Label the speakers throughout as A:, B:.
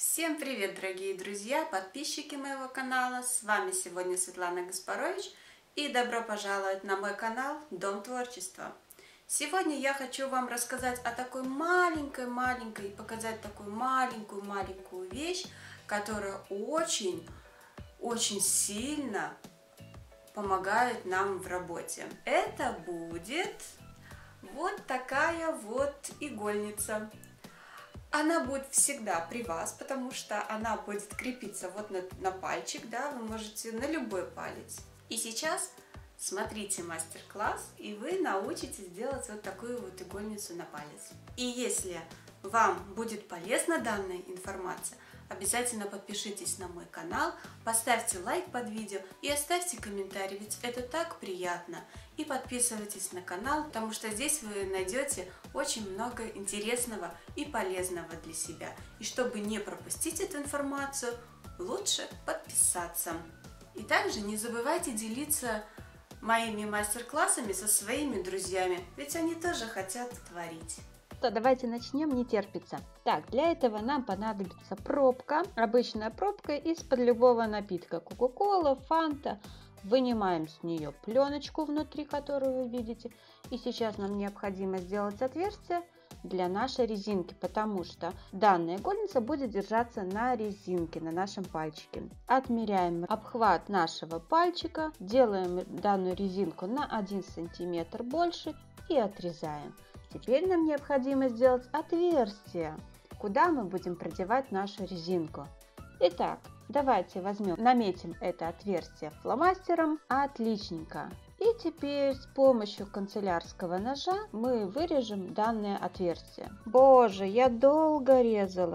A: Всем привет, дорогие друзья, подписчики моего канала! С вами сегодня Светлана Гаспарович и добро пожаловать на мой канал Дом творчества. Сегодня я хочу вам рассказать о такой маленькой, показать такую маленькую вещь, которая очень сильно помогает нам в работе. Это будет вот такая вот игольница. Она будет всегда при вас, потому что она будет крепиться вот на пальчик, да, вы можете на любой палец. И сейчас смотрите мастер-класс, и вы научитесь делать вот такую вот игольницу на палец. И если вам будет полезна данная информация, обязательно подпишитесь на мой канал, поставьте лайк под видео и оставьте комментарий, ведь это так приятно. И подписывайтесь на канал, потому что здесь вы найдете очень много интересного и полезного для себя. И чтобы не пропустить эту информацию, лучше подписаться. И также не забывайте делиться моими мастер-классами со своими друзьями, ведь они тоже хотят творить.
B: Давайте начнем, не терпится. Так, для этого нам понадобится пробка, обычная пробка из-под любого напитка, кока-кола, фанта. Вынимаем с нее пленочку внутри, которую вы видите. И сейчас нам необходимо сделать отверстие для нашей резинки, потому что данная игольница будет держаться на резинке, на нашем пальчике. Отмеряем обхват нашего пальчика, делаем данную резинку на 1 сантиметр больше и отрезаем. Теперь нам необходимо сделать отверстие, куда мы будем продевать нашу резинку. Итак, давайте наметим это отверстие фломастером. Отличненько. И теперь с помощью канцелярского ножа мы вырежем данное отверстие. Боже, я долго резала,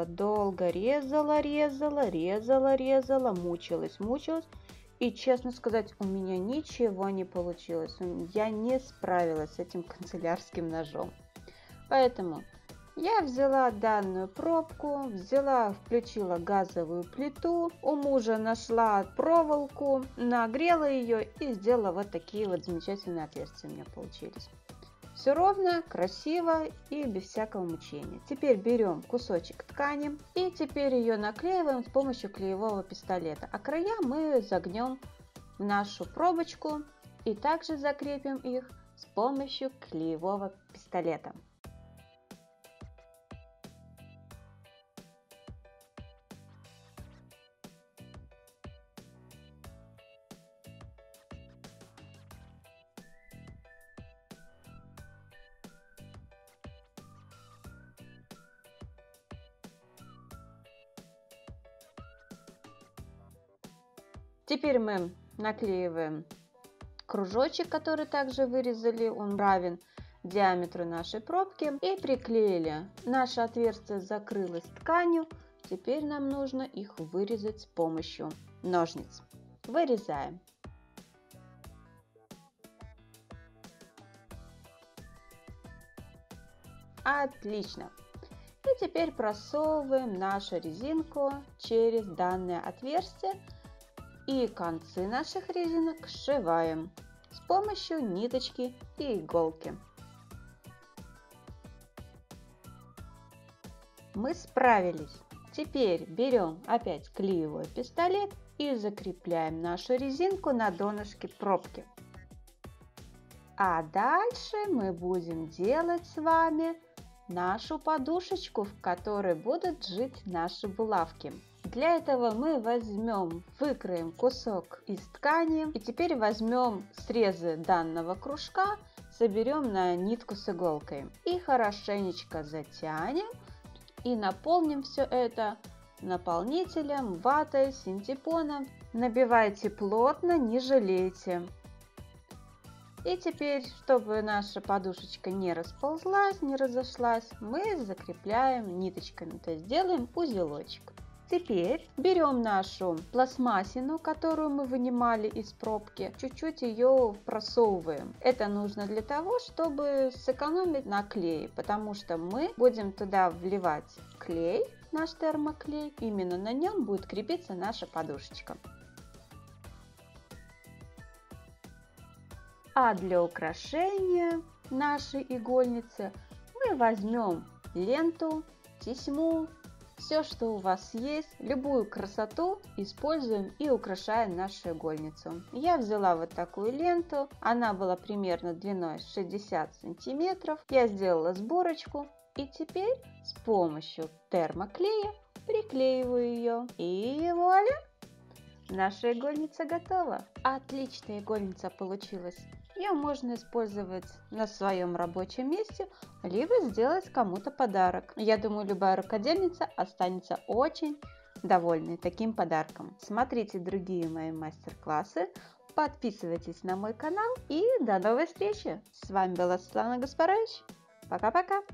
B: мучилась. И, честно сказать, у меня ничего не получилось. Я не справилась с этим канцелярским ножом. Поэтому я взяла данную пробку, включила газовую плиту, у мужа нашла проволоку, нагрела ее и сделала вот такие вот замечательные отверстия у меня получились. Все ровно, красиво и без всякого мучения. Теперь берем кусочек ткани и теперь ее наклеиваем с помощью клеевого пистолета. А края мы загнем в нашу пробочку и также закрепим их с помощью клеевого пистолета. Теперь мы наклеиваем кружочек, который также вырезали, он равен диаметру нашей пробки, и приклеили. Наше отверстие закрылось тканью, теперь нам нужно их вырезать с помощью ножниц. Вырезаем. Отлично. И теперь просовываем нашу резинку через данное отверстие. И концы наших резинок сшиваем с помощью ниточки и иголки. Мы справились. Теперь берем опять клеевой пистолет и закрепляем нашу резинку на донышке пробки. А дальше мы будем делать с вами нашу подушечку, в которой будут жить наши булавки. Для этого мы выкроем кусок из ткани и теперь возьмем срезы данного кружка, соберем на нитку с иголкой и хорошенечко затянем и наполним все это наполнителем, ватой, синтепоном. Набивайте плотно, не жалейте. И теперь, чтобы наша подушечка не расползлась, не разошлась, мы закрепляем ниточками, то есть делаем узелочек. Теперь берем нашу пластмассину, которую мы вынимали из пробки, чуть-чуть ее просовываем. Это нужно для того, чтобы сэкономить на клее, потому что мы будем туда вливать клей, наш термоклей, именно на нем будет крепиться наша подушечка. А для украшения нашей игольницы мы возьмем ленту, тесьму Все, что у вас есть, любую красоту используем и украшаем нашу игольницу. Я взяла вот такую ленту, она была примерно длиной 60 сантиметров. Я сделала сборочку и теперь с помощью термоклея приклеиваю ее. И вуаля! Наша игольница готова. Отличная игольница получилась. Ее можно использовать на своем рабочем месте, либо сделать кому-то подарок. Я думаю, любая рукодельница останется очень довольной таким подарком. Смотрите другие мои мастер-классы, подписывайтесь на мой канал и до новой встречи. С вами была Светлана Гаспарович. Пока-пока.